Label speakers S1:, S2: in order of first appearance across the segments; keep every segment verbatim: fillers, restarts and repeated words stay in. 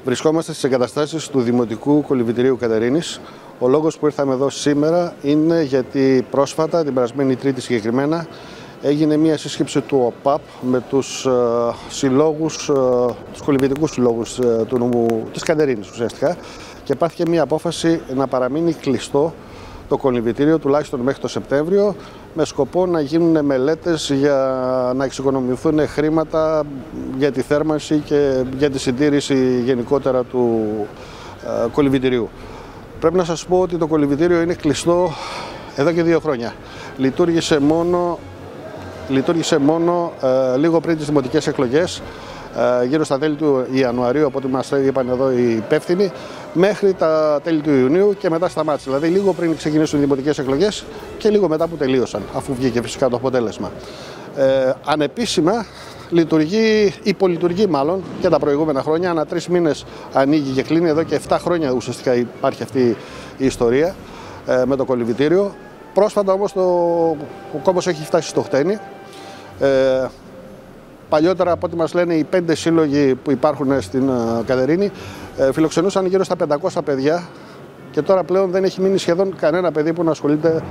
S1: Βρισκόμαστε στις εγκαταστάσεις του Δημοτικού Κολυμβητηρίου Κατερίνης. Ο λόγος που ήρθαμε εδώ σήμερα είναι γιατί πρόσφατα, την περασμένη Τρίτη συγκεκριμένα, έγινε μια σύσκεψη του ΟΠΑΠ με τους ε, συλλόγους, ε, τους κολυμβητικούς συλλόγους ε, του νομού της Κατερίνης ουσιαστικά, και υπάρχει μια απόφαση να παραμείνει κλειστό το κολυμβητήριο τουλάχιστον μέχρι το Σεπτέμβριο, με σκοπό να γίνουν μελέτες για να εξοικονομηθούν χρήματα για τη θέρμανση και για τη συντήρηση γενικότερα του ε, κολυμβητηρίου. Πρέπει να σας πω ότι το κολυμβητήριο είναι κλειστό εδώ και δύο χρόνια. Λειτουργήσε μόνο, λειτουργήσε μόνο ε, λίγο πριν τις δημοτικές εκλογές, ε, γύρω στα τέλη του Ιανουαρίου, από ό,τι μας είπαν εδώ οι υπεύθυνοι, μέχρι τα τέλη του Ιουνίου, και μετά σταμάτησε. Δηλαδή λίγο πριν ξεκινήσουν οι δημοτικές εκλογές και λίγο μετά που τελείωσαν, αφού βγήκε φυσικά το αποτέλεσμα. Ε, ανεπίσημα λειτουργεί, υπολειτουργεί μάλλον, και τα προηγούμενα χρόνια. Ανά τρεις μήνες ανοίγει και κλείνει. Εδώ και επτά χρόνια ουσιαστικά υπάρχει αυτή η ιστορία ε, με το κολυμβητήριο. Πρόσφατα όμως το, ο κόμπος έχει φτάσει στο χτένι. Ε, παλιότερα, από ό,τι μας λένε, οι πέντε σύλλογοι που υπάρχουν στην uh, Κατερίνη ε, φιλοξενούσαν γύρω στα πεντακόσια παιδιά, και τώρα πλέον δεν έχει μείνει σχεδόν κανένα παιδί που να ασχολείται.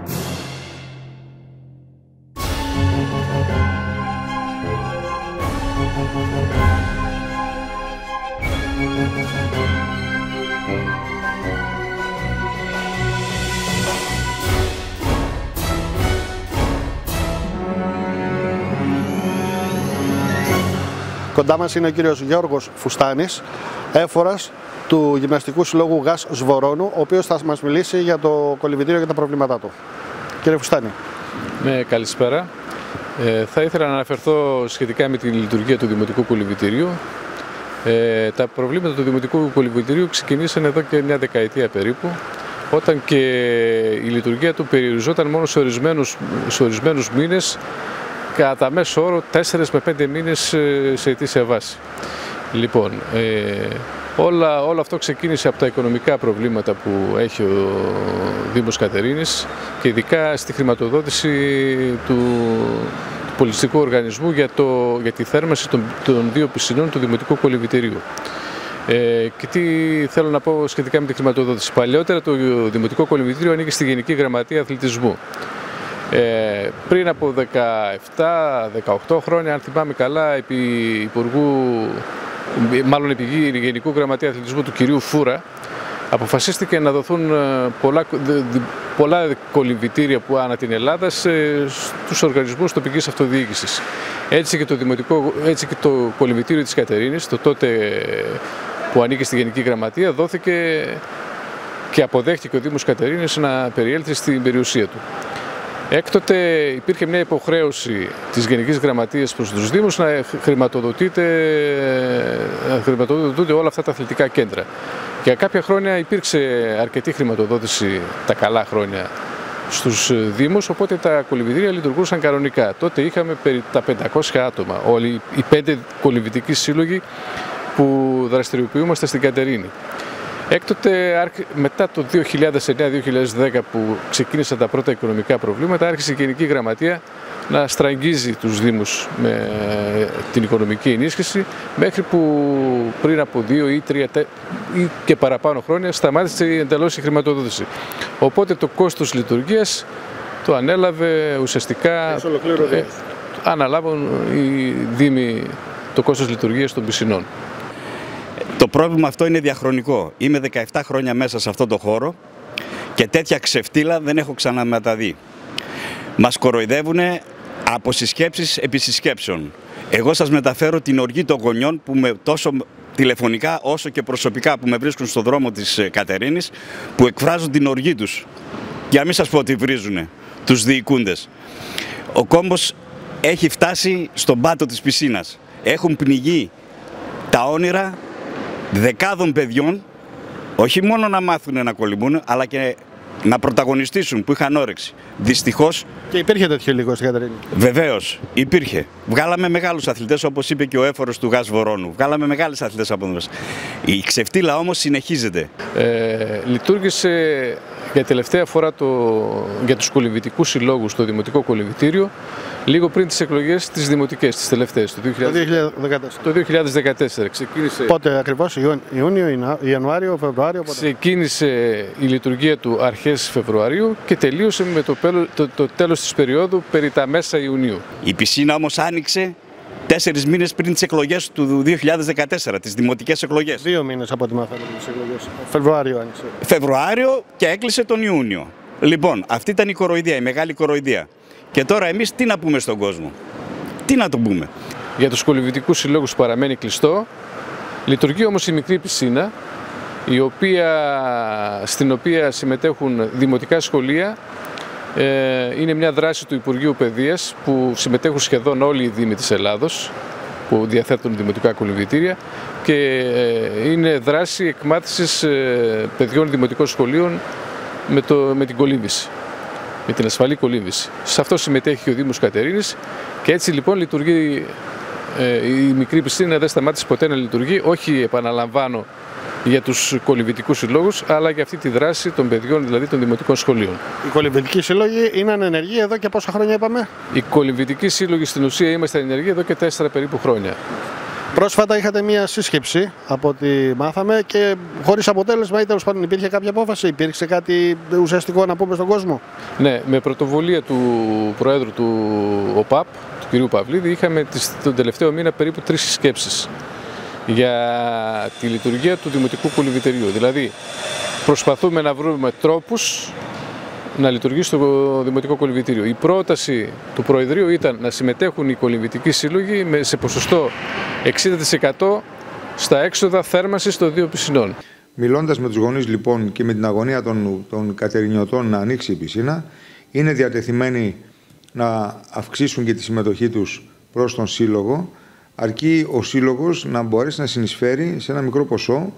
S1: Κοντά μας είναι ο κύριος Γιώργος Φουστάνης, έφορας του Γυμναστικού Συλλόγου ΓΑΣ Σβορώνου, ο οποίος θα μας μιλήσει για το κολυμβητήριο και τα προβλήματά του. Κύριε Φουστάνη.
S2: Ναι, καλησπέρα. Ε, θα ήθελα να αναφερθώ σχετικά με τη λειτουργία του Δημοτικού Κολυμβητηρίου. Ε, τα προβλήματα του Δημοτικού Κολυμβητηρίου ξεκινήσαν εδώ και μια δεκαετία περίπου, όταν και η λειτουργία του περιοριζόταν μόνο σε ορισμένους, σε ορισμένους μήνες, κατά μέσο όρο τέσσερις με πέντε μήνες σε ετήσια βάση. Λοιπόν, ε, όλα, όλο αυτό ξεκίνησε από τα οικονομικά προβλήματα που έχει ο Δήμος Κατερίνης, και ειδικά στη χρηματοδότηση του, του πολιτιστικού οργανισμού για, το, για τη θέρμανση των, των δύο πισινών του Δημοτικού Κολυμβητηρίου. Ε, και τι θέλω να πω σχετικά με τη χρηματοδότηση. Παλιότερα το Δημοτικό Κολυμβητήριο ανήκε στη Γενική Γραμματεία Αθλητισμού. Ε, πριν από δεκαεπτά δεκαοκτώ χρόνια, αν θυμάμαι καλά, επί Υπουργού, μάλλον επί Γενικού Γραμματεία Αθλητισμού του κυρίου Φούρα, αποφασίστηκε να δοθούν πολλά, πολλά κολυμβητήρια που ανά την Ελλάδα στους οργανισμούς τοπικής αυτοδιοίκησης. Έτσι και το, δημοτικό, έτσι και το κολυμβητήριο της Κατερίνης, το τότε που ανήκε στη Γενική Γραμματεία, δόθηκε και αποδέχτηκε ο Δήμος Κατερίνης να περιέλθει στην περιουσία του. Έκτοτε υπήρχε μια υποχρέωση της Γενικής Γραμματείας προς τους Δήμους να χρηματοδοτείται, να χρηματοδοτούνται όλα αυτά τα αθλητικά κέντρα. Για κάποια χρόνια υπήρξε αρκετή χρηματοδότηση, τα καλά χρόνια, στους Δήμους, οπότε τα κολυμβητήρια λειτουργούσαν κανονικά. Τότε είχαμε περί τα πεντακόσια άτομα, όλοι οι πέντε κολυμβητικοί σύλλογοι που δραστηριοποιούμαστε στην Κατερίνη. Έκτοτε, μετά το δύο χιλιάδες εννέα δύο χιλιάδες δέκα που ξεκίνησαν τα πρώτα οικονομικά προβλήματα, άρχισε η Γενική Γραμματεία να στραγγίζει τους Δήμους με την οικονομική ενίσχυση, μέχρι που πριν από δύο ή τρία ή και παραπάνω χρόνια σταμάτησε εντελώς η χρηματοδότηση. Οπότε το κόστος λειτουργίας το ανέλαβε ουσιαστικά, ε, αναλάβουν οι Δήμοι το κόστος λειτουργίας των πισινών.
S3: Το πρόβλημα αυτό είναι διαχρονικό. Είμαι δεκαεπτά χρόνια μέσα σε αυτό το χώρο και τέτοια ξεφτύλα δεν έχω ξαναμεταδεί. Μας κοροϊδεύουν από συσκέψεις επί συσκέψεων. Εγώ σας μεταφέρω την οργή των γονιών που με τόσο τηλεφωνικά όσο και προσωπικά που με βρίσκουν στον δρόμο της Κατερίνης, που εκφράζουν την οργή τους. Για να μην σας πω ότι βρίζουν τους διοικούντες. Ο κόμπος έχει φτάσει στον πάτο της πισίνας. Έχουν πνιγεί τα όνειρα δεκάδων παιδιών, όχι μόνο να μάθουν να κολυμπούν, αλλά και να πρωταγωνιστήσουν, που είχαν όρεξη. Δυστυχώς.
S1: Και υπήρχε τέτοιο υλικό στην Κατερίνη.
S3: Βεβαίως, υπήρχε. Βγάλαμε μεγάλους αθλητές, όπως είπε και ο έφορος του ΓΑΣ Σβορώνου. Βγάλαμε μεγάλες αθλητές από εδώ. Η ξεφτύλα όμως συνεχίζεται.
S2: Ε, λειτουργήσε για τελευταία φορά το, για τους κολυμβητικούς συλλόγους στο Δημοτικό Κολυμβητήριο λίγο πριν τις εκλογές τις δημοτικές, τις τελευταίες, το δύο χιλιάδες δεκατέσσερα. Το δύο χιλιάδες δεκατέσσερα ξεκίνησε...
S1: Πότε ακριβώς, Ιούνιο, Ιανουάριο, Φεβρουάριο, πότε?
S2: Ξεκίνησε η λειτουργία του αρχές Φεβρουαρίου και τελείωσε με το, το, το τέλος της περίοδου περί τα μέσα Ιουνίου.
S3: Η πισίνα όμως άνοιξε τέσσερις μήνες πριν τις εκλογές του δύο χιλιάδες δεκατέσσερα, τις δημοτικές εκλογές.
S1: Δύο μήνες από ό,τι μαθαίνουμε τις εκλογές. Φεβρουάριο άνοιξε.
S3: Φεβρουάριο και έκλεισε τον Ιούνιο. Λοιπόν, αυτή ήταν η κοροϊδία, η μεγάλη κοροϊδία. Και τώρα εμείς τι να πούμε στον κόσμο, τι να τον πούμε.
S2: Για τους κολυμβητικούς συλλόγους παραμένει κλειστό. Λειτουργεί όμως η μικρή πισίνα, η οποία, στην οποία συμμετέχουν δημοτικά σχολεία. Ε, είναι μια δράση του Υπουργείου Παιδείας που συμμετέχουν σχεδόν όλοι οι δήμοι της Ελλάδος που διαθέτουν δημοτικά κολυμβητήρια και ε, είναι δράση εκμάθησης ε, παιδιών δημοτικών σχολείων με, το, με την κολύμβηση, με την ασφαλή κολύμβηση. Σε αυτό συμμετέχει ο Δήμος Κατερίνης και έτσι λοιπόν λειτουργεί ε, η μικρή πισίνα, δεν σταμάτησε ποτέ να λειτουργεί, όχι επαναλαμβάνω για τους κολυμβητικούς συλλόγους, αλλά για αυτή τη δράση των παιδιών, δηλαδή των δημοτικών σχολείων.
S1: Οι κολυμβητικοί σύλλογοι είναι ανενεργοί εδώ και πόσα χρόνια είπαμε?
S2: Οι κολυμβητικοί σύλλογοι στην ουσία είμαστε ανενεργοί εδώ και τέσσερα περίπου χρόνια.
S1: Πρόσφατα είχατε μία σύσκεψη από ό,τι μάθαμε και χωρίς αποτέλεσμα ή τέλος πάντων υπήρχε κάποια απόφαση, υπήρξε κάτι ουσιαστικό να πούμε στον κόσμο?
S2: Ναι, με πρωτοβουλία του Προέδρου του ΟΠΑΠ, του κ. Παυλίδη, είχαμε τον τελευταίο μήνα περίπου τρεις συσκέψεις για τη λειτουργία του Δημοτικού Κολυμβητηρίου. Δηλαδή, προσπαθούμε να βρούμε τρόπους να λειτουργήσει το Δημοτικό Κολυμβητήριο. Η πρόταση του Προεδρείου ήταν να συμμετέχουν οι κολυμβητικοί σύλλογοι σε ποσοστό εξήντα τοις εκατό στα έξοδα θέρμανσης των δύο πισινών.
S4: Μιλώντας με τους γονείς λοιπόν και με την αγωνία των, των κατερινιωτών να ανοίξει η πισίνα, είναι διατεθειμένοι να αυξήσουν και τη συμμετοχή τους προς τον σύλλογο, αρκεί ο σύλλογος να μπορέσει να συνεισφέρει σε ένα μικρό ποσό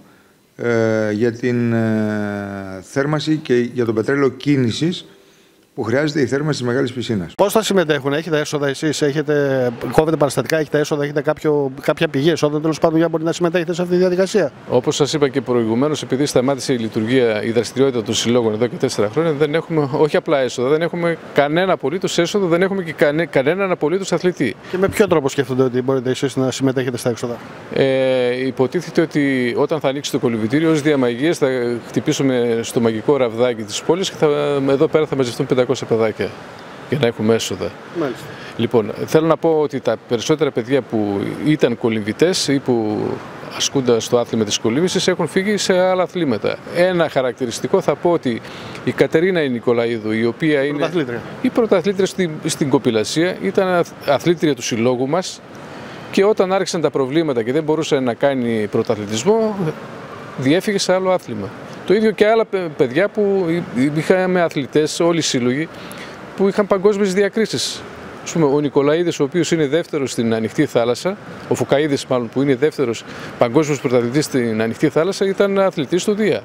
S4: ε, για την ε, θέρμανση και για το πετρέλαιο κίνησης που χρειάζεται η θέρμανση της μεγάλης πισίνας.
S1: Πώς θα συμμετέχουν, έχετε έσοδα εσείς, έχετε, κόβετε παραστατικά, έχετε έσοδα, έχετε κάποιο, κάποια πηγή εσόδων τέλος πάντων για να μπορείτε να συμμετέχετε σε αυτή τη διαδικασία?
S2: Όπως σας είπα και προηγουμένως, επειδή σταμάτησε η λειτουργία, η δραστηριότητα των συλλόγων εδώ και τέσσερα χρόνια, δεν έχουμε όχι απλά έσοδα, δεν έχουμε κανένα απολύτως έσοδο, δεν έχουμε και κανέ, κανέναν απολύτως αθλητή.
S1: Και με ποιο τρόπο σκέφτονται ότι μπορείτε εσείς να συμμετέχετε στα έξοδα?
S2: Ε, υποτίθεται ότι όταν θα ανοίξει το κολυμβητήριο, ως διαμαγείας θα χτυπήσουμε στο μαγικό ραβδάκι της πόλης και θα, εδώ πέρα θα μαζευτούν πεντακόσια παιδάκια για να έχουμε έσοδα.
S1: Μάλιστα.
S2: Λοιπόν, θέλω να πω ότι τα περισσότερα παιδιά που ήταν κολυμβητές ή που ασκούνται στο άθλημα της κολύμβησης έχουν φύγει σε άλλα αθλήματα. Ένα χαρακτηριστικό θα πω ότι η Κατερίνα η Νικολαίδου, η οποία είναι η πρωταθλήτρια στην, στην κοπηλασία, ήταν αθλήτρια του συλλόγου μας και όταν άρχισαν τα προβλήματα και δεν μπορούσε να κάνει πρωταθλητισμό, διέφυγε σε άλλο άθλημα. Το ίδιο και άλλα παιδιά που είχαμε αθλητές, όλοι οι σύλλογοι, που είχαν παγκόσμιες διακρίσεις. Ας πούμε, ο Νικολαίδης, ο οποίος είναι δεύτερος στην ανοιχτή θάλασσα, ο Φωκαίδης μάλλον, που είναι δεύτερος παγκόσμιος πρωταθλητής στην ανοιχτή θάλασσα, ήταν αθλητής του Δία.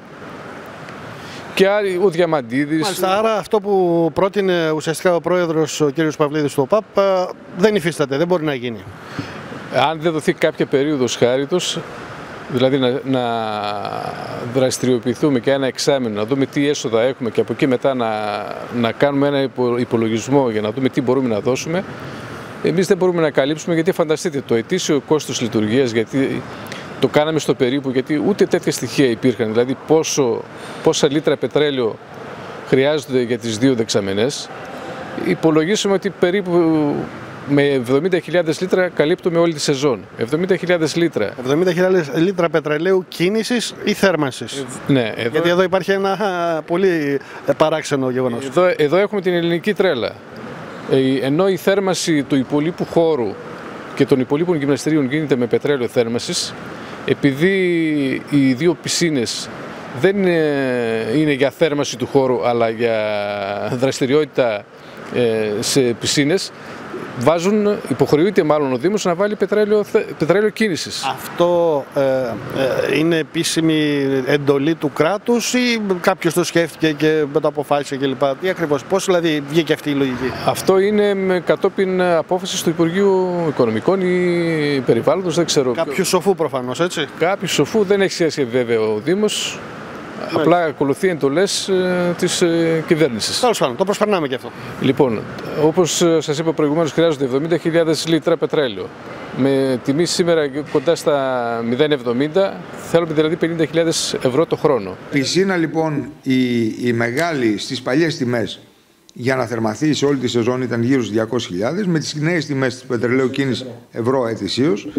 S2: Και ο Διαμαντίδης.
S1: Μάλιστα, άρα αυτό που πρότεινε ουσιαστικά ο πρόεδρος, ο κ. Παυλίδης του ΟΠΑΠ, δεν υφίσταται, δεν μπορεί να γίνει.
S2: Αν δεν δοθεί κάποια περίοδος χάριτος, δηλαδή να, να δραστηριοποιηθούμε και ένα εξάμηνο, να δούμε τι έσοδα έχουμε και από εκεί μετά να, να κάνουμε ένα υπολογισμό για να δούμε τι μπορούμε να δώσουμε, εμείς δεν μπορούμε να καλύψουμε, γιατί φανταστείτε το ετήσιο κόστος λειτουργίας, γιατί το κάναμε στο περίπου, γιατί ούτε τέτοια στοιχεία υπήρχαν, δηλαδή πόσο, πόσα λίτρα πετρέλαιο χρειάζονται για τις δύο δεξαμενές. Υπολογίσαμε ότι περίπου με εβδομήντα χιλιάδες λίτρα καλύπτουμε όλη τη σεζόν. εβδομήντα χιλιάδες λίτρα.
S1: εβδομήντα χιλιάδες λίτρα πετρελαίου κίνησης ή θέρμανσης?
S2: Ε, ναι, εδώ...
S1: Γιατί εδώ υπάρχει ένα πολύ παράξενο γεγονός.
S2: Εδώ, εδώ έχουμε την ελληνική τρέλα. Ε, ενώ η θέρμανση του υπολείπου χώρου και των υπολείπων γυμναστηρίων γίνεται με πετρέλαιο θέρμανσης, επειδή οι δύο πισίνες δεν είναι, είναι για θέρμανση του χώρου, αλλά για δραστηριότητα ε, σε πισίνες, βάζουν, υποχρεούται μάλλον ο Δήμος να βάλει πετρέλαιο, πετρέλαιο κίνησης.
S1: Αυτό ε, ε, είναι επίσημη εντολή του κράτους ή κάποιος το σκέφτηκε και το αποφάσισε κλπ? Τι ακριβώς, πώς δηλαδή βγήκε αυτή η λογική?
S2: Αυτό είναι με κατόπιν απόφασης του Υπουργείου Οικονομικών ή Περιβάλλοντος, δεν ξέρω.
S1: Κάποιου σοφού προφανώς, έτσι.
S2: Κάποιου σοφού, δεν έχει σχέση βέβαια ο Δήμος. Μάλιστα. Απλά ακολουθεί εντολές ε, της ε, κυβέρνησης.
S1: Τέλος πάντων, το προσπερνάμε και αυτό.
S2: Λοιπόν, όπως σας είπα προηγουμένως, χρειάζονται εβδομήντα χιλιάδες λίτρα πετρέλαιο. Με τιμή σήμερα κοντά στα μηδέν κόμμα εβδομήντα, θέλουμε δηλαδή πενήντα χιλιάδες ευρώ το χρόνο.
S4: Πισίνα λοιπόν η, η μεγάλη στις παλιές τιμές για να θερμαθεί σε όλη τη σεζόν ήταν γύρω στις διακόσιες χιλιάδες, με τις νέες τιμές του πετρελαίου κίνηση ευρώ ετησίως.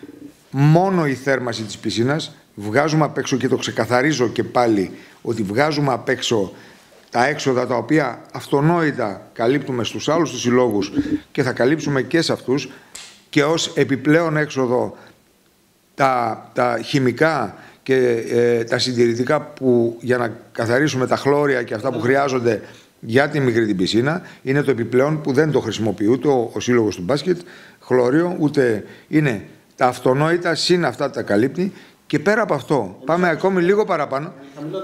S4: Μόνο η θέρμαση της πισίνας βγάζουμε απ' έξω, και το ξεκαθαρίζω και πάλι, ότι βγάζουμε απ' έξω τα έξοδα τα οποία αυτονόητα καλύπτουμε στους άλλους τους συλλόγους και θα καλύψουμε και σε αυτούς, και ως επιπλέον έξοδο τα, τα χημικά και ε, τα συντηρητικά που, για να καθαρίσουμε τα χλώρια και αυτά που χρειάζονται για τη μικρή την πισίνα, είναι το επιπλέον που δεν το χρησιμοποιεί ούτε ο, ο σύλλογος του μπάσκετ χλώριο, ούτε είναι τα αυτονόητα, συν αυτά τα καλύπτει. Και πέρα από αυτό, πάμε ακόμη λίγο παραπάνω.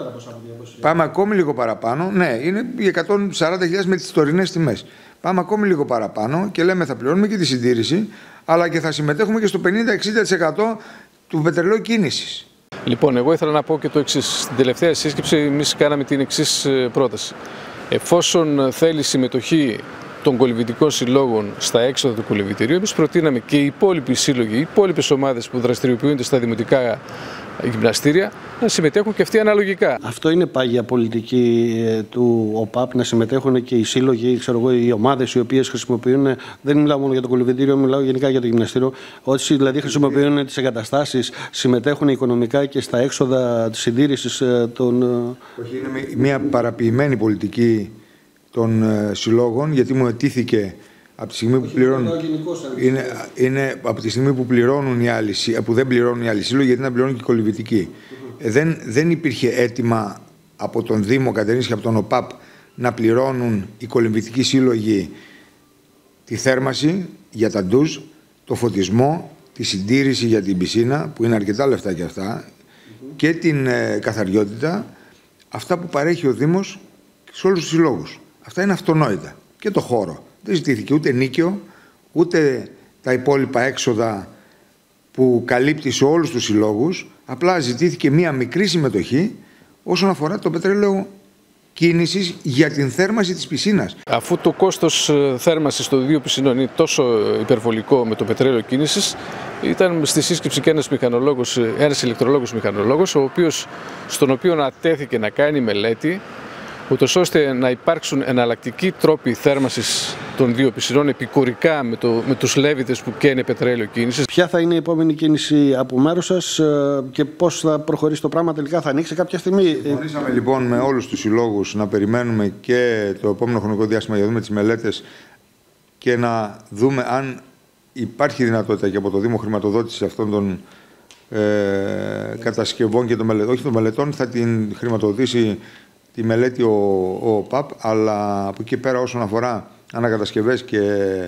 S4: Πάμε ακόμη λίγο παραπάνω. Ναι, είναι οι εκατόν σαράντα χιλιάδες με τις τωρινές τιμές. Πάμε ακόμη λίγο παραπάνω και λέμε θα πληρώνουμε και τη συντήρηση, αλλά και θα συμμετέχουμε και στο πενήντα με εξήντα τοις εκατό του πετρελαίου κίνησης.
S2: Λοιπόν, εγώ ήθελα να πω και το εξής. Στην τελευταία σύσκεψη, εμείς κάναμε την εξής πρόταση. Εφόσον θέλει συμμετοχή των κολυμβητικών συλλόγων στα έξοδα του κολυμβητηρίου, εμείς προτείναμε και οι υπόλοιποι σύλλογοι, οι υπόλοιπες ομάδες που δραστηριοποιούνται στα δημοτικά γυμναστήρια να συμμετέχουν και αυτοί αναλογικά.
S1: Αυτό είναι πάγια πολιτική ε, του ΟΠΑΠ, να συμμετέχουν και οι σύλλογοι, ξέρω εγώ, οι ομάδες οι οποίες χρησιμοποιούν, δεν μιλάω μόνο για το κολυμβητήριο, μιλάω γενικά για το γυμναστήριο. Όσοι δηλαδή χρησιμοποιούν τις εγκαταστάσεις, συμμετέχουν οικονομικά και στα έξοδα της συντήρησης ε, των.
S4: Όχι, είναι μια παραποιημένη πολιτική των ε, συλλόγων, γιατί μου ετήθηκε από τη στιγμή που πληρώνουν, είναι, είναι από τη στιγμή που πληρώνουν οι άλλοι, που δεν πληρώνουν οι άλλοι σύλλογοι, γιατί να πληρώνουν και οι κολυμβητικοί. Mm-hmm. ε, δεν, δεν υπήρχε αίτημα από τον Δήμο Κατερίνης και από τον ΟΠΑΠ να πληρώνουν οι κολυμβητικοί σύλλογοι τη θέρμαση για τα ντουζ, το φωτισμό, τη συντήρηση για την πισίνα, που είναι αρκετά λεφτά και αυτά, mm-hmm. και την ε, καθαριότητα, αυτά που παρέχει ο Δήμος σε όλους τους συλλόγους. Αυτά είναι αυτονόητα. Και το χώρο. Δεν ζητήθηκε ούτε νίκαιο, ούτε τα υπόλοιπα έξοδα που καλύπτει σε όλους τους συλλόγους. Απλά ζητήθηκε μία μικρή συμμετοχή όσον αφορά το πετρέλαιο κίνησης για την θέρμαση της πισίνας.
S2: Αφού το κόστος θέρμασης των δύο πισινών είναι τόσο υπερβολικό με το πετρέλαιο κίνησης, ήταν στη σύσκεψη και ένας μηχανολόγος, ένας ηλεκτρολόγος μηχανολόγος, ο οποίος, στον οποίο ατέθηκε να κάνει μελέτη, ούτως ώστε να υπάρξουν εναλλακτικοί τρόποι θέρμασης των δύο πισινών επικουρικά με, το, με τους λέβητες που καίνε πετρέλαιο κίνησης.
S1: Ποια θα είναι η επόμενη κίνηση από μέρος σας και πώς θα προχωρήσει το πράγμα τελικά, θα ανοίξει κάποια στιγμή?
S4: Συμφωνήσαμε λοιπόν με όλους τους συλλόγους να περιμένουμε και το επόμενο χρονικό διάστημα για να δούμε τις μελέτες και να δούμε αν υπάρχει δυνατότητα και από το Δήμο χρηματοδότηση αυτών των ε, κατασκευών και των μελετών. Όχι των μελετών, θα την χρηματοδοτήσει τη μελέτη ο, ο ΟΠΑΠ, αλλά από εκεί πέρα όσον αφορά ανακατασκευές και,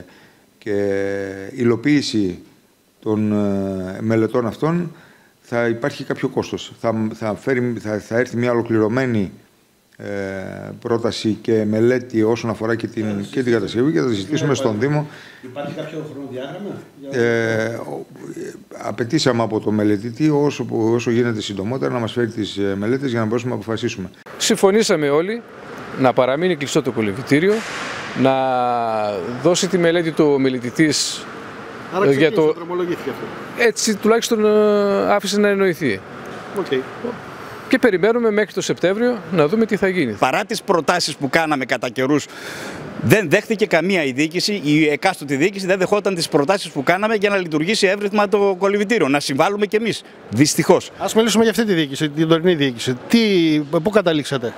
S4: και υλοποίηση των ε, μελετών αυτών, θα υπάρχει κάποιο κόστος. Θα, θα, φέρει, θα, θα έρθει μια ολοκληρωμένη ε, πρόταση και μελέτη όσον αφορά και την, και την κατασκευή, και θα τα συζητήσουμε στον Δήμο.
S1: Υπάρχει κάποιο χρονοδιάγραμμα?
S4: Ε, απαιτήσαμε από το μελετητή όσο, όσο γίνεται συντομότερα να μας φέρει τις μελέτες για να μπορέσουμε να αποφασίσουμε.
S2: Συμφωνήσαμε όλοι να παραμείνει κλειστό το κολυμβητήριο, να δώσει τη μελέτη του ο μελετητής.
S1: Άρα
S2: για το...
S1: δρομολογήθηκε αυτό.
S2: Έτσι τουλάχιστον άφησε να εννοηθεί.
S1: Okay.
S2: Και περιμένουμε μέχρι το Σεπτέμβριο να δούμε τι θα γίνει.
S3: Παρά τις προτάσεις που κάναμε κατά καιρούς, δεν δέχτηκε καμία η διοίκηση, η εκάστοτε διοίκηση δεν δεχόταν τις προτάσεις που κάναμε για να λειτουργήσει εύρυθμα το κολυμβητήριο. Να συμβάλλουμε κι εμείς. Δυστυχώς.
S1: Ας μιλήσουμε για αυτή τη διοίκηση, την τωρινή διοίκηση. Τι, πού καταλήξατε?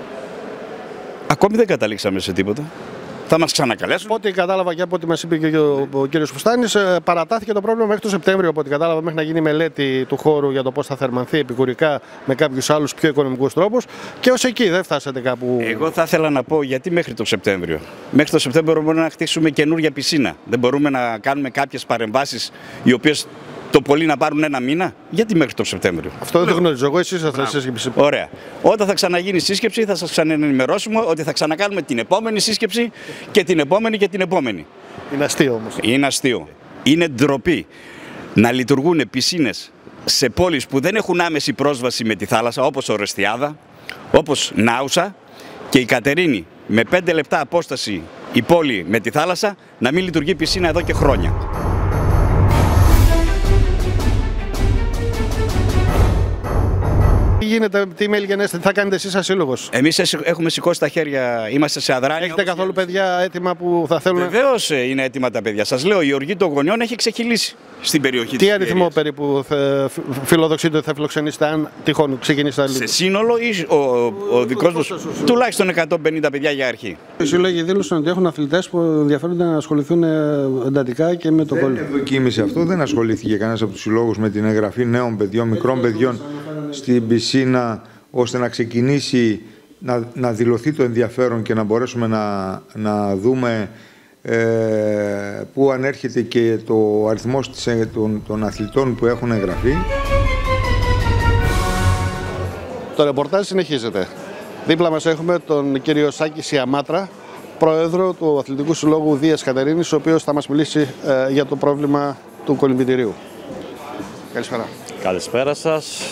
S3: Ακόμη δεν καταλήξαμε σε τίποτα. Θα μας ξανακαλέσουν.
S1: Από ό,τι κατάλαβα και από ό,τι μας είπε και ο, ο κ. Φουστάνης, παρατάθηκε το πρόβλημα μέχρι το Σεπτέμβριο. Από ό,τι κατάλαβα, μέχρι να γίνει μελέτη του χώρου για το πώς θα θερμανθεί επικουρικά με κάποιους άλλους πιο οικονομικούς τρόπους. Και ως εκεί δεν φτάσατε κάπου.
S3: Εγώ θα ήθελα να πω γιατί μέχρι το Σεπτέμβριο. Μέχρι το Σεπτέμβριο μπορούμε να χτίσουμε καινούργια πισίνα. Δεν μπορούμε να κάνουμε κάποιες παρεμβάσεις οι οποίες το πολύ να πάρουν ένα μήνα. Γιατί μέχρι το Σεπτέμβριο?
S1: Αυτό δεν το γνωρίζω. Εγώ εσείς θα θέλετε σύσκεψη.
S3: Ωραία. Όταν θα ξαναγίνει σύσκεψη, θα σας ξαναενημερώσουμε ότι θα ξανακάνουμε την επόμενη σύσκεψη και την επόμενη και την επόμενη.
S1: Είναι αστείο όμως.
S3: Είναι αστείο. Είναι ντροπή να λειτουργούν πισίνες σε πόλεις που δεν έχουν άμεση πρόσβαση με τη θάλασσα, όπως Ορεστιάδα, όπως Νάουσα και η Κατερίνη, με πέντε λεπτά απόσταση η πόλη με τη θάλασσα, να μην λειτουργεί πισίνα εδώ και χρόνια.
S1: Τι γίνεται, τι email γενέστε, τι θα κάνετε εσείς σαν σύλλογος?
S3: Εμείς έχουμε σηκώσει τα χέρια, είμαστε σε αδράνεια.
S1: Έχετε καθόλου παιδιά έτοιμα που θα θέλουν?
S3: Βεβαίως είναι έτοιμα τα παιδιά. Σας λέω, η οργή των γονιών έχει ξεχυλήσει στην περιοχή.
S1: Τι αριθμό περίπου φιλοδοξείτε ότι θα φιλοξενήσετε, αν τυχόν ξεκινήσετε?
S3: Σε σύνολο ή ο, ο, ο δικός μας? Τουλάχιστον εκατόν πενήντα παιδιά για αρχή.
S1: Οι σύλλογοι δήλωσαν ότι έχουν αθλητές που ενδιαφέρονται να ασχοληθούν εντατικά και με το κόλλο.
S4: Δεν δοκίμησε αυτό, δεν ασχολήθηκε κανένας από τους συλλόγους με την εγγραφή νέων παιδιών, μικρών παιδιών στην πισίνα, ώστε να ξεκινήσει να, να δηλωθεί το ενδιαφέρον και να μπορέσουμε να, να δούμε ε, πού ανέρχεται και το αριθμός της, των, των αθλητών που έχουν εγγραφεί.
S1: Το ρεπορτάζ συνεχίζεται. Δίπλα μας έχουμε τον κύριο Σάκη Σιαμάτρα, πρόεδρο του Αθλητικού Συλλόγου Δίας Κατερίνης, ο οποίος θα μας μιλήσει ε, για το πρόβλημα του κολυμβητηρίου. Καλησπέρα.
S5: Καλησπέρα σας.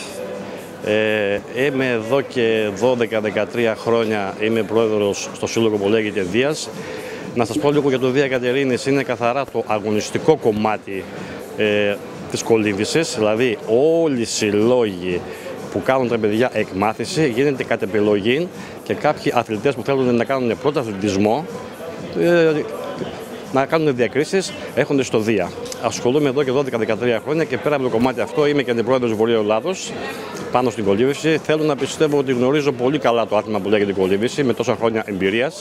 S5: Ε, είμαι εδώ και δώδεκα με δεκατρία χρόνια, είμαι πρόεδρος στο σύλλογο που λέγεται Δίας. Να σας πω λίγο για το Δία Κατερίνης, είναι καθαρά το αγωνιστικό κομμάτι ε, της κολύμβησης, δηλαδή όλοι οι συλλόγοι που κάνουν τα παιδιά εκμάθηση γίνεται κατ' επιλογή και κάποιοι αθλητές που θέλουν να κάνουν πρώτο αθλητισμό, ε, να κάνουν διακρίσεις, έρχονται στο Δία. Ασχολούμαι εδώ και δώδεκα με δεκατρία χρόνια και πέρα από το κομμάτι αυτό είμαι και αντιπρόεδρος Βορείου Ελλάδος πάνω στην κολύμβηση. Θέλω να πιστεύω ότι γνωρίζω πολύ καλά το άθλημα που λέγεται κολύμβηση με τόσα χρόνια εμπειρίας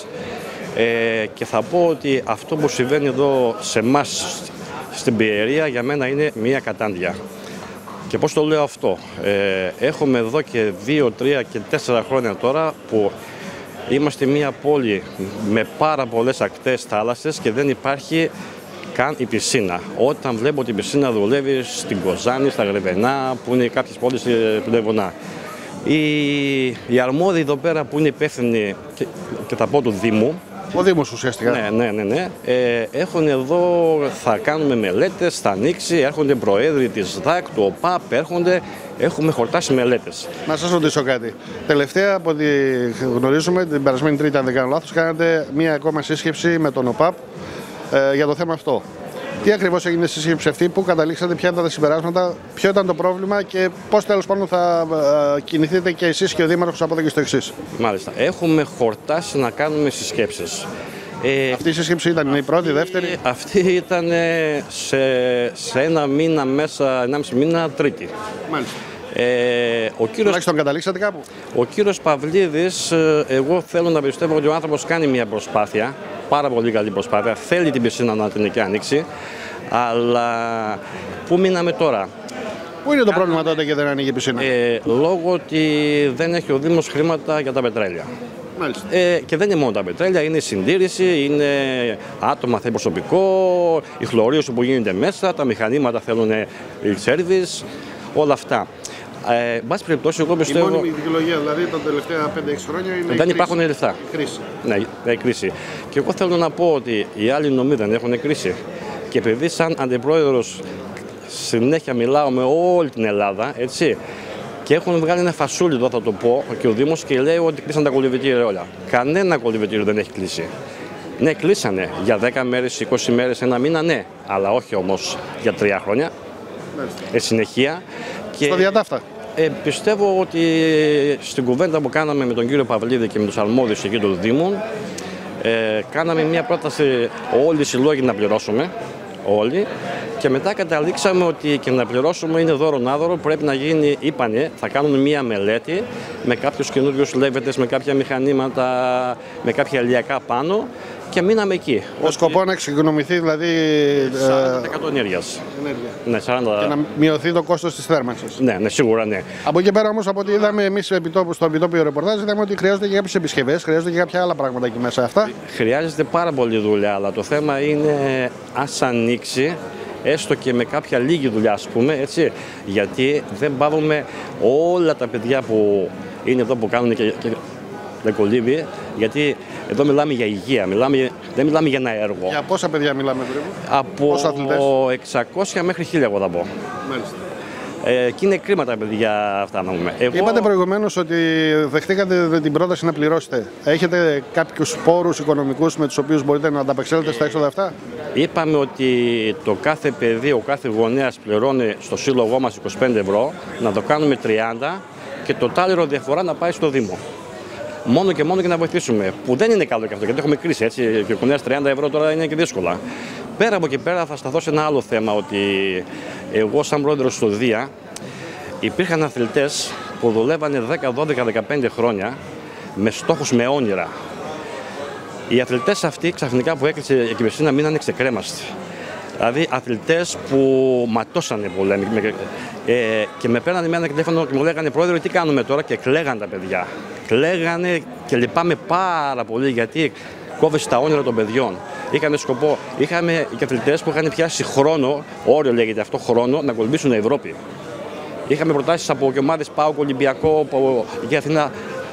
S5: ε, και θα πω ότι αυτό που συμβαίνει εδώ σε εμάς στην Πιερία για μένα είναι μια κατάντια. Και πώς το λέω αυτό, ε, έχουμε εδώ και δύο, τρία και τέσσερα χρόνια τώρα που είμαστε μια πόλη με πάρα πολλές ακτές θάλασσες και δεν υπάρχει καν η πισίνα. Όταν βλέπω την πισίνα δουλεύει στην Κοζάνη, στα Γρεβενά, που είναι κάποιες πόλεις πλευρονά. Οι, οι αρμόδιοι εδώ πέρα που είναι υπεύθυνοι και, και θα πω του Δήμου.
S1: Ο Δήμος ουσιαστικά.
S5: Ναι, ναι, ναι. ναι. Ε, έχουν εδώ, θα κάνουμε μελέτες, θα ανοίξει, έρχονται προέδροι της ΔΑΚ, του ΟΠΑΠ, έρχονται, έχουμε χορτάσει μελέτες.
S1: Να σας ρωτήσω κάτι. Τελευταία, από ό,τι γνωρίζουμε, την περασμένη Τρίτη, αν δεν κάνω λάθος, κάνατε μία ακόμα σύσκεψη με τον ΟΠΑΠ ε, για το θέμα αυτό. Τι ακριβώς έγινε στη σύσκεψη αυτή, πού καταλήξατε, ποια ήταν τα συμπεράσματα, ποιο ήταν το πρόβλημα και πώς τέλος πάντων θα ε, κινηθείτε και εσείς και ο Δήμαρχος από εδώ και στο εξής?
S5: Μάλιστα. Έχουμε χορτάσει να κάνουμε συσκέψεις.
S1: Ε, αυτή η σύσκεψη ήταν η πρώτη, η δεύτερη?
S5: Αυτή ήταν σε, σε ένα μήνα μέσα, ενάμιση μήνα, Τρίτη.
S1: Μάλιστα.
S5: Ε, ο κύριος,
S1: Τουλάχιστον καταλήξατε κάπου?
S5: Ο κύριος Παυλίδης, εγώ θέλω να πιστεύω ότι ο άνθρωπος κάνει μια προσπάθεια, πάρα πολύ καλή προσπάθεια, θέλει την πισίνα να την έχει ανοίξει, αλλά πού μείναμε τώρα?
S1: Πού είναι το Κάνε... πρόβλημα τότε και δεν ανοίγει η πισίνα?
S5: Ε, λόγω ότι δεν έχει ο Δήμος χρήματα για τα πετρέλαια. Ε, και δεν είναι μόνο τα πετρέλαια, είναι η συντήρηση, είναι άτομα, θέλει προσωπικό, η χλωρίωση που γίνεται μέσα, τα μηχανήματα θέλουν service, όλα αυτά. Ε, εν πάση περιπτώσει, εγώ πιστεύω.
S1: Η μόνιμη δικαιολογία δηλαδή τα τελευταία πέντε έξι χρόνια είναι.
S5: Δεν υπάρχουν λεφτά.
S1: Κρίση.
S5: Ναι, η κρίση. Και εγώ θέλω να πω ότι οι άλλοι νομοί δεν έχουν κρίση. Και επειδή, σαν αντιπρόεδρος, συνέχεια μιλάω με όλη την Ελλάδα, έτσι. Και έχουν βγάλει ένα φασούλι εδώ, θα το πω, και ο Δήμος και λέει ότι κλείσαν τα κολυμβητήρια όλα. Κανένα κολυμβητήριο δεν έχει κλείσει. Ναι, κλείσανε για δέκα μέρες, είκοσι μέρες, ένα μήνα, ναι, αλλά όχι όμως για τρία χρόνια. Ε, συνεχεία.
S1: Και... Στο διατάφτα.
S5: Ε, πιστεύω ότι στην κουβέντα που κάναμε με τον κύριο Παυλίδη και με τους αρμόδιους εκεί του Δήμου, ε, κάναμε μια πρόταση όλοι οι συλλόγοι να πληρώσουμε, όλοι, και μετά καταλήξαμε ότι και να πληρώσουμε είναι δώρο άδωρο, πρέπει να γίνει, είπανε, θα κάνουν μια μελέτη με κάποιους καινούριους λέβετες, με κάποια μηχανήματα, με κάποια ηλιακά πάνω και μείναμε εκεί.
S1: Ο σκοπό να εξοικονομηθεί δηλαδή
S5: σαράντα τοις εκατό ενέργειας.
S1: Ναι, σαράντα... Και να μειωθεί το κόστος της θέρμανσης.
S5: Ναι, ναι, σίγουρα ναι.
S1: Από εκεί πέρα όμως, από ό,τι είδαμε εμείς στο επιτόπιο ρεπορτάζ, είδαμε ότι χρειάζονται και κάποιες επισκευές, χρειάζονται και κάποια άλλα πράγματα εκεί μέσα. Αυτά.
S5: Χρειάζεται πάρα πολύ δουλειά, αλλά το θέμα είναι ας ανοίξει, έστω και με κάποια λίγη δουλειά, ας πούμε, έτσι, γιατί δεν πάρουμε όλα τα παιδιά που είναι εδώ που κάνουν και, και δεν κολύβει, γιατί εδώ μιλάμε για υγεία, μιλάμε, δεν μιλάμε για ένα έργο.
S1: Για πόσα παιδιά μιλάμε περίπου?
S5: Από εξακόσια μέχρι χίλια, εγώ θα πω.
S1: Μάλιστα.
S5: Ε, και είναι κρίμα τα παιδιά αυτά να πούμε. Εγώ...
S1: Είπατε προηγουμένως ότι δεχτήκατε την πρόταση να πληρώσετε. Έχετε κάποιους πόρους οικονομικούς με τους οποίους μπορείτε να ανταπεξέλθετε στα έξοδα αυτά?
S5: Είπαμε ότι το κάθε παιδί, ο κάθε γονέας πληρώνει στο σύλλογό μας είκοσι πέντε ευρώ, να το κάνουμε τριάντα και το τάλιρο διαφορά να πάει στο Δήμο. Μόνο και μόνο για να βοηθήσουμε. Που δεν είναι καλό και αυτό, γιατί έχουμε κρίση. Έτσι, και ο γονέας τριάντα ευρώ τώρα είναι και δύσκολα. Πέρα από εκεί πέρα θα σταθώ σε ένα άλλο θέμα, ότι εγώ σαν πρόεδρος του Δία υπήρχαν αθλητές που δουλεύανε δέκα, δώδεκα, δεκαπέντε χρόνια με στόχους, με όνειρα. Οι αθλητές αυτοί ξαφνικά που έκλεισε η Κυπρεσίνα μείνανε ξεκρέμαστοι. Δηλαδή αθλητές που ματώσανε που λέμε, ε, και με παίρνανε με ένα τηλέφωνο και μου λέγανε πρόεδρε τι κάνουμε τώρα, και κλαίγανε τα παιδιά. Κλαίγανε και λυπάμαι πάρα πολύ γιατί κόβεσαι τα όνειρα των παιδιών. Είχαμε σκοπό, είχαμε και αθλητές που είχαν πιάσει χρόνο, όριο λέγεται αυτό χρόνο, να κολυμπήσουν Ευρώπη. Είχαμε προτάσεις από και ομάδες ΠΑΟΚ, Ολυμπιακό, από εκεί Αθήνα.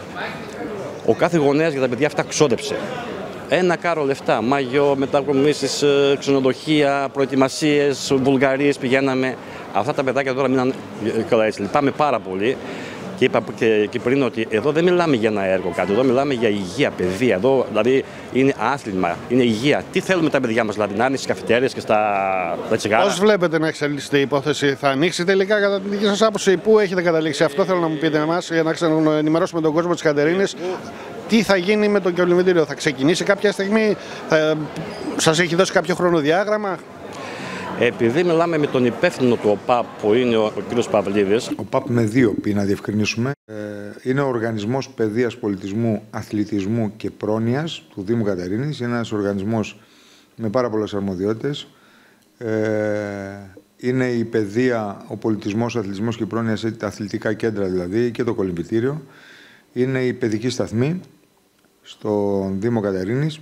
S5: Ο κάθε γονέας για τα παιδιά αυτά ξόδεψε. Ένα κάρο λεφτά, μάγιο, μετακομίσεις, ξενοδοχεία, προετοιμασίες, Βουλγαρίες πηγαίναμε. Αυτά τα παιδάκια τώρα μείναν καλά έτσι. Λυπάμαι πάρα πολύ. Και είπα και, και πριν ότι εδώ δεν μιλάμε για ένα έργο κάτι, εδώ μιλάμε για υγεία, παιδεία. Εδώ δηλαδή είναι άθλημα, είναι υγεία. Τι θέλουμε τα παιδιά μας, δηλαδή να είναι στις καφετέρειες και στα, στα τσιγάρα.
S1: Πώς βλέπετε να εξελίσσεται η υπόθεση, θα ανοίξει τελικά κατά τη δική σας άποψη, πού έχετε καταλήξει? Αυτό θέλω να μου πείτε εμάς για να ξαναενημερώσουμε τον κόσμο της Κατερίνης. Τι θα γίνει με το κολυμβητήριο, θα ξεκινήσει κάποια στιγμή, θα... σας έχει δώσει κάποιο χρονοδιάγραμμα?
S5: Επειδή μιλάμε με τον υπεύθυνο του ΟΠΑΠ που είναι ο, ο κ. Παυλίδης.
S4: Ο ΟΠΑΠ με δύο πι να διευκρινίσουμε. Ε, είναι ο Οργανισμός Παιδείας, Πολιτισμού, Αθλητισμού και Πρόνοιας του Δήμου Κατερίνης. Είναι ένας οργανισμός με πάρα πολλές αρμοδιότητες. Ε, είναι η παιδεία, ο πολιτισμός, ο αθλητισμός και η πρόνοιας, τα αθλητικά κέντρα δηλαδή και το κολυμβητήριο. Είναι η παιδική σταθμή στον Δήμο Κατερίνης.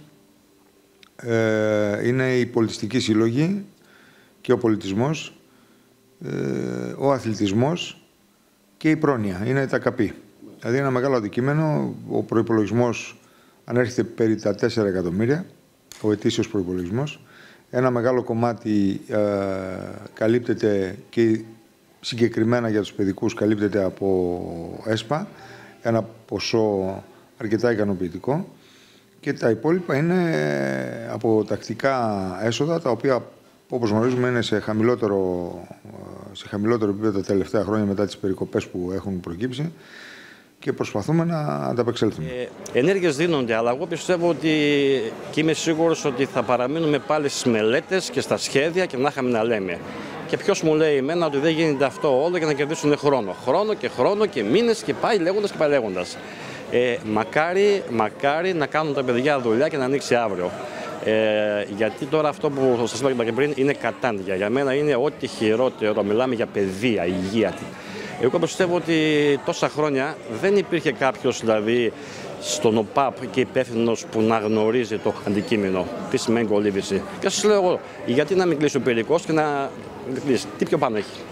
S4: Ε, είναι η πολιτιστική σύλλογη και ο πολιτισμός, ο αθλητισμός και η πρόνοια. Είναι τα ΚΑΠΗ. Δηλαδή ένα μεγάλο αντικείμενο. Ο προϋπολογισμός ανέρχεται περί τα τέσσερα εκατομμύρια, ο ετήσιος προϋπολογισμός. Ένα μεγάλο κομμάτι ε, καλύπτεται και συγκεκριμένα για τους παιδικούς καλύπτεται από ΕΣΠΑ, ένα ποσό αρκετά ικανοποιητικό. Και τα υπόλοιπα είναι από τακτικά έσοδα, τα οποία όπως γνωρίζουμε είναι σε χαμηλότερο, σε χαμηλότερο επίπεδο τα τελευταία χρόνια μετά τις περικοπές που έχουν προκύψει και προσπαθούμε να ανταπεξέλθουμε.
S5: Ε, ενέργειες δίνονται, αλλά εγώ πιστεύω ότι και είμαι σίγουρος ότι θα παραμείνουμε πάλι στις μελέτες και στα σχέδια και να είχαμε να λέμε. Και ποιος μου λέει εμένα ότι δεν γίνεται αυτό όλο για να κερδίσουν χρόνο. Χρόνο και χρόνο και μήνες και πάει λέγοντας και πάει λέγοντας. Ε, μακάρι, μακάρι να κάνουν τα παιδιά δουλειά και να ανοίξει αύριο. Ε, γιατί τώρα αυτό που σας είπα και πριν είναι κατάντια. Για μένα είναι ό,τι χειρότερο. Μιλάμε για παιδεία, υγεία. Εγώ πιστεύω ότι τόσα χρόνια δεν υπήρχε κάποιος δηλαδή στον ΟΠΑΠ και υπεύθυνος που να γνωρίζει το αντικείμενο. Τι σημαίνει κολύμβηση. Και σας λέω εγώ, γιατί να μην κλείσει ο πυρηνικός και να κλείσει. Τι πιο πάνω έχει.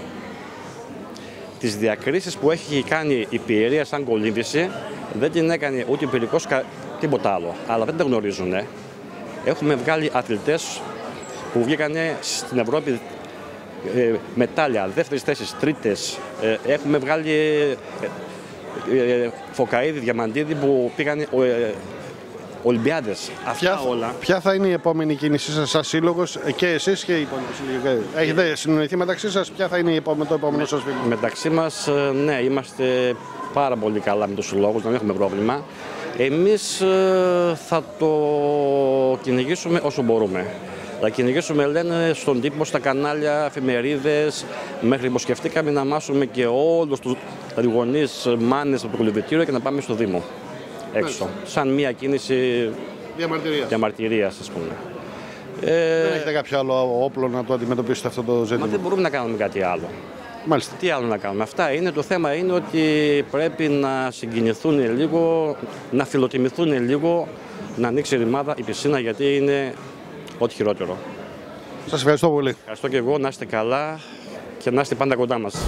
S5: Τις διακρίσεις που έχει κάνει η Πιερία σαν κολύμβηση δεν την έκανε ούτε ο πυρηνικός τίποτα άλλο. Αλλά δεν τα γνωρίζουν. Ε. Έχουμε βγάλει αθλητές που βγήκανε στην Ευρώπη ε, μετάλλια, δεύτερες θέσεις, τρίτες. Ε, έχουμε βγάλει ε, ε, Φωκαίδη, Διαμαντίδη που πήγανε ε, Ολυμπιάδες. Αυτά
S1: ποια,
S5: όλα.
S1: Ποια θα είναι η επόμενη κίνησή σας σαν σύλλογος και εσείς και οι υπόλοιποι σύλλογοι? Έχετε συνοηθεί μεταξύ σας, ποια θα είναι το επόμενο σας βήμα?
S5: Μεταξύ μας, ναι, είμαστε πάρα πολύ καλά με τους συλλόγους, δεν έχουμε πρόβλημα. Εμείς ε, θα το κυνηγήσουμε όσο μπορούμε. Θα κυνηγήσουμε, λένε, στον τύπο, στα κανάλια, εφημερίδες, μέχρι που σκεφτήκαμε να μάσουμε και όλους τους γονείς, μάνες από το κολυμβητήριο και να πάμε στο Δήμο. Έξω. Σαν μια κίνηση
S1: διαμαρτυρίας,
S5: διαμαρτυρίας ας πούμε.
S1: Δεν ε... έχετε κάποιο άλλο όπλο να το αντιμετωπίσετε αυτό το ζήτημα?
S5: Μα δεν μπορούμε να κάνουμε κάτι άλλο.
S1: Μάλιστα.
S5: Τι άλλο να κάνουμε. Αυτά είναι. Το θέμα είναι ότι πρέπει να συγκινηθούν λίγο, να φιλοτιμηθούν λίγο, να ανοίξει η ρημάδα, η πισίνα, γιατί είναι ό,τι χειρότερο.
S1: Σας ευχαριστώ πολύ.
S5: Ευχαριστώ και εγώ. Να είστε καλά και να είστε πάντα κοντά μας.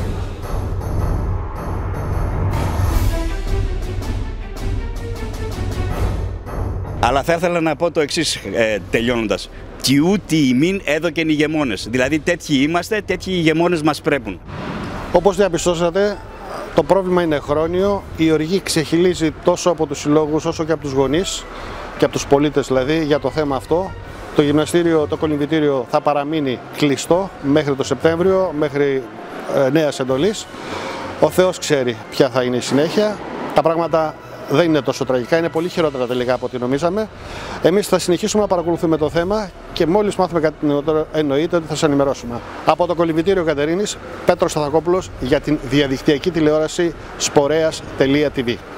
S3: Αλλά θα ήθελα να πω το εξής ε, τελειώνοντας. Τι ούτι ημίν έδωκεν ηγεμόνες. Δηλαδή τέτοιοι είμαστε, τέτοιοι ηγεμόνες μας πρέπουν.
S1: Όπως διαπιστώσατε, το πρόβλημα είναι χρόνιο. Η οργή ξεχυλίζει τόσο από τους συλλόγους όσο και από τους γονείς και από τους πολίτες δηλαδή για το θέμα αυτό. Το γυμναστήριο, το κολυμβητήριο θα παραμείνει κλειστό μέχρι το Σεπτέμβριο, μέχρι ε, νέας εντολής. Ο Θεός ξέρει ποια θα είναι η συνέχεια. Τα πράγματα δεν είναι τόσο τραγικά, είναι πολύ χειρότερα τελικά από ό,τι νομίζαμε. Εμείς θα συνεχίσουμε να παρακολουθούμε το θέμα και μόλις μάθουμε κάτι νεότερο, εννοείται ότι θα σας ενημερώσουμε. Από το κολυμβητήριο Κατερίνης, Πέτρος Σταθακόπουλος για την διαδικτυακή τηλεόραση σπορέας τελεία τι βι.